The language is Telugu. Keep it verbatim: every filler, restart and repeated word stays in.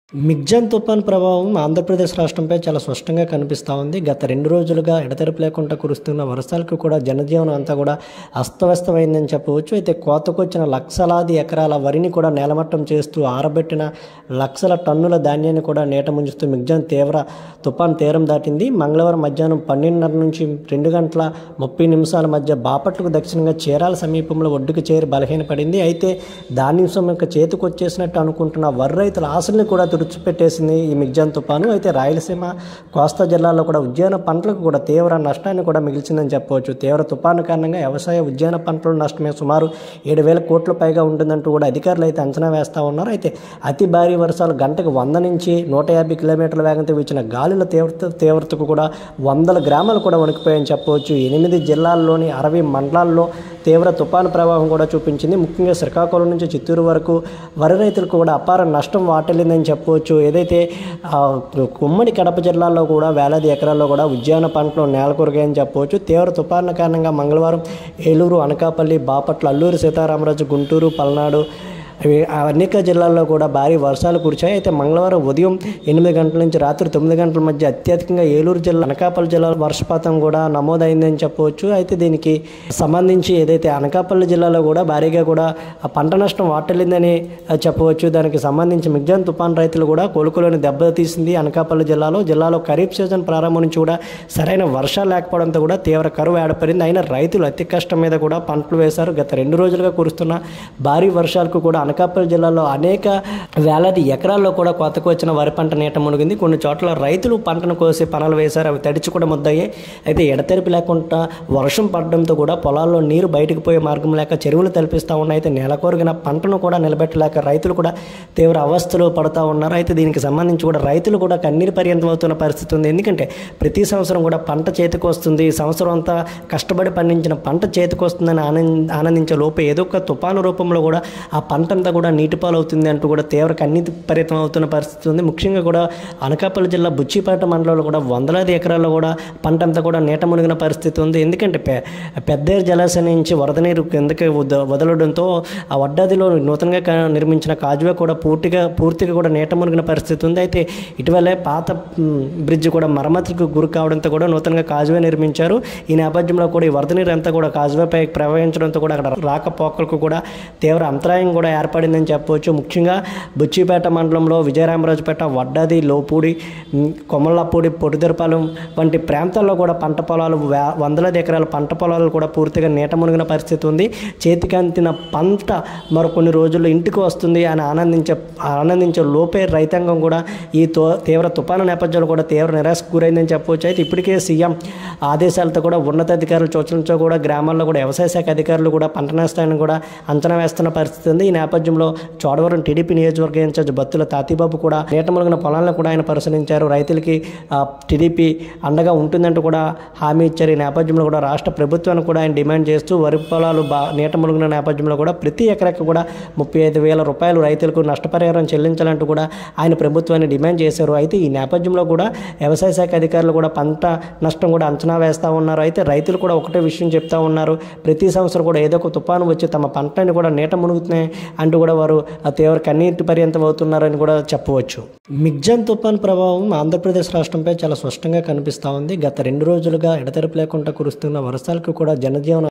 మిగ్జాన్ తుఫాన్ ప్రభావం ఆంధ్రప్రదేశ్ రాష్ట్రంపై చాలా స్పష్టంగా కనిపిస్తూ ఉంది. గత రెండు రోజులుగా ఎడతెరిపి లేకుండా కురుస్తున్న వర్షాలకు కూడా జనజీవనం అంతా కూడా అస్తవ్యస్తమైందని చెప్పవచ్చు. అయితే కోతకొచ్చిన లక్షలాది ఎకరాల వరిని కూడా నేలమట్టం చేస్తూ ఆరబెట్టిన లక్షల టన్నుల ధాన్యాన్ని కూడా నీట ముంచుతూ మిగ్జాన్ తీవ్ర తుఫాన్ తీరం దాటింది. మంగళవారం మధ్యాహ్నం పన్నెండున్నర నుంచి రెండు గంటల ముప్పై నిమిషాల మధ్య బాపట్లకు దక్షిణంగా చీరాల సమీపంలో ఒడ్డుకు చేరి బలహీనపడింది. అయితే ధాన్యం యొక్క చేతికొచ్చేసినట్టు అనుకుంటున్న వరి రైతుల ఆశల్ని కూడా తుడిచిపెట్టేసింది ఈ మిగ్జాన్ తుఫాను. అయితే రాయలసీమ, కోస్తా జిల్లాల్లో కూడా ఉద్యాన పంటలకు కూడా తీవ్ర నష్టాన్ని కూడా మిగిల్చిందని చెప్పవచ్చు. తీవ్ర తుఫాను కారణంగా వ్యవసాయ ఉద్యాన పంటల నష్టమే సుమారు ఏడు వేల కోట్ల పైగా ఉంటుందంటూ కూడా అధికారులు అయితే అంచనా వేస్తూ ఉన్నారు. అయితే అతి భారీ వర్షాలు గంటకు వంద నుంచి నూట యాభై కిలోమీటర్ల వేగంతో వీచిన గాలుల తీవ్రత తీవ్రతకు కూడా వందల గ్రామాలు కూడా వణికిపోయాయని చెప్పవచ్చు. ఎనిమిది జిల్లాల్లోని అరవై మండలాల్లో తీవ్ర తుఫాను ప్రభావం కూడా చూపించింది. ముఖ్యంగా శ్రీకాకుళం నుంచి చిత్తూరు వరకు వరి రైతులకు కూడా అపార నష్టం వాటిల్లిందని చెప్పవచ్చు. ఏదైతే ఉమ్మడి కడప జిల్లాలో కూడా వేలాది ఎకరాల్లో కూడా ఉద్యాన పంటలు నేలకొరిగాయని చెప్పవచ్చు. తీవ్ర తుఫాను కారణంగా మంగళవారం ఏలూరు, అనకాపల్లి, బాపట్ల, అల్లూరు సీతారామరాజు, గుంటూరు, పల్నాడు అనేక జిల్లాల్లో కూడా భారీ వర్షాలు కురిచాయి. అయితే మంగళవారం ఉదయం ఎనిమిది గంటల నుంచి రాత్రి తొమ్మిది గంటల మధ్య అత్యధికంగా ఏలూరు జిల్లా, అనకాపల్లి జిల్లాలో వర్షపాతం కూడా నమోదైందని చెప్పవచ్చు. అయితే దీనికి సంబంధించి ఏదైతే అనకాపల్లి జిల్లాలో కూడా భారీగా కూడా పంట నష్టం వాటిల్లిందని చెప్పవచ్చు. దానికి సంబంధించి మిగ్జాన్ తుఫాన్ రైతులు కూడా కోలుకోలేని దెబ్బతీసింది. అనకాపల్లి జిల్లాలో జిల్లాలో ఖరీఫ్ సీజన్ ప్రారంభం నుంచి కూడా సరైన వర్షాలు లేకపోవడంతో కూడా తీవ్ర కరువు ఏర్పడింది. అయినా రైతులు అతి కష్టం మీద కూడా పంటలు వేశారు. గత రెండు రోజులుగా కురుస్తున్న భారీ వర్షాలకు కూడా అనకాపల్లి జిల్లాలో అనేక వేలాది ఎకరాల్లో కూడా కోతకు వచ్చిన వరి పంట నీట మునిగింది. కొన్ని చోట్ల రైతులు పంటను కోసి పనులు వేశారు, అవి తడిచి కూడా ముద్దయ్యాయి. అయితే ఎడతెరిపి లేకుండా వర్షం పడడంతో కూడా పొలాల్లో నీరు బయటకు పోయే మార్గం లేక చెరువులు తలపిస్తూ ఉన్నాయి. అయితే నెలకొరిగిన పంటను కూడా నిలబెట్టలేక రైతులు కూడా తీవ్ర అవస్థలు పడుతూ ఉన్నారు. అయితే దీనికి సంబంధించి కూడా రైతులు కూడా కన్నీరు పర్యంతం అవుతున్న పరిస్థితి ఉంది. ఎందుకంటే ప్రతి సంవత్సరం కూడా పంట చేతికి వస్తుంది, ఈ సంవత్సరం అంతా కష్టపడి పండించిన పంట చేతికి వస్తుందని ఆనంద ఆనందించే లోపే ఏదో ఒక తుఫాను రూపంలో కూడా ఆ పంట అంతా కూడా నీటిపాలు అవుతుంది అంటూ కూడా తీవ్ర కన్నీటి పరితం అవుతున్న పరిస్థితి ఉంది. ముఖ్యంగా కూడా అనకాపల్లి జిల్లా బుచ్చిపేట మండలంలో కూడా వందలాది ఎకరాల్లో కూడా పంట అంతా కూడా నీట మునిగిన పరిస్థితి ఉంది. ఎందుకంటే పె పెద్దేరు జలాశయం నుంచి వరద నీరు కిందకి వదలడంతో ఆ వడ్డాదిలో నూతనంగా నిర్మించిన కాజువే కూడా పూర్తిగా పూర్తిగా కూడా నీట మునిగిన పరిస్థితి ఉంది. అయితే ఇటీవలే పాత బ్రిడ్జ్ కూడా మరమ్మతులకు గురి కావడంతో కూడా నూతనంగా కాజువే నిర్మించారు. ఈ నేపథ్యంలో కూడా ఈ వరద నీరు అంతా కూడా కాజువేపై ప్రవహించడంతో కూడా అక్కడ రాకపోకలకు కూడా తీవ్ర అంతరాయం కూడా ఏర్పడిందని చెప్పవచ్చు. ముఖ్యంగా బుచ్చిపేట మండలంలో విజయరామరాజుపేట, వడ్డాది, లోపూడి, కొమల్లపూడి, పొడిదెరపాలెం వంటి ప్రాంతాల్లో కూడా పంట పొలాలు వందలాది ఎకరాల పంట పొలాలు కూడా పూర్తిగా నీట మునిగిన పరిస్థితి ఉంది. చేతికి అందిన పంట మరో కొన్ని రోజుల్లో ఇంటికి వస్తుంది అని ఆనందించే ఆనందించే లోపే రైతాంగం కూడా ఈ తో తీవ్ర తుఫాను నేపథ్యంలో కూడా తీవ్ర నిరాశకు గురైందని చెప్పవచ్చు. అయితే ఇప్పటికే సీఎం ఆదేశాలతో కూడా ఉన్నతాధికారుల సూచనలతో కూడా గ్రామాల్లో కూడా వ్యవసాయ శాఖ అధికారులు కూడా పంట నష్టాన్ని కూడా అంచనా వేస్తున్న పరిస్థితి ఉంది. ఈ నేపథ్యంలో చోడవరం టీడీపీ నియోజకవర్గ ఇన్ఛార్జ్ బత్తుల తాతిబాబు కూడా నీట మునిగిన పొలాలను కూడా ఆయన పరిశీలించారు. రైతులకి టీడీపీ అండగా ఉంటుందంటూ కూడా హామీ ఇచ్చారు. ఈ నేపథ్యంలో కూడా రాష్ట్ర ప్రభుత్వాన్ని కూడా ఆయన డిమాండ్ చేస్తూ వరి పొలాలు బా నీట మునిగిన నేపథ్యంలో కూడా ప్రతి ఎకరాకి కూడా ముప్పై ఐదు వేల రూపాయలు రైతులకు నష్టపరిహారం చెల్లించాలంటూ కూడా ఆయన ప్రభుత్వాన్ని డిమాండ్ చేశారు. అయితే ఈ నేపథ్యంలో కూడా వ్యవసాయ శాఖ అధికారులు కూడా పంట నష్టం కూడా అంచనా వేస్తూ ఉన్నారు. అయితే రైతులు కూడా ఒకటే విషయం చెప్తా ఉన్నారు, ప్రతి సంవత్సరం కూడా ఏదో ఒక తుఫాను వచ్చి తమ పంటని కూడా నీట మునుగుతున్నాయి అంటూ కూడా వారు తీవ్ర కన్నీటి పర్యంతం అవుతున్నారని కూడా చెప్పవచ్చు. మిగ్జాన్ తుఫాన్ ప్రభావం ఆంధ్రప్రదేశ్ రాష్ట్రంపై చాలా స్పష్టంగా కనిపిస్తూ ఉంది. గత రెండు రోజులుగా ఎడతెరిపి లేకుండా కురుస్తున్న వర్షాలకు కూడా జనజీవనం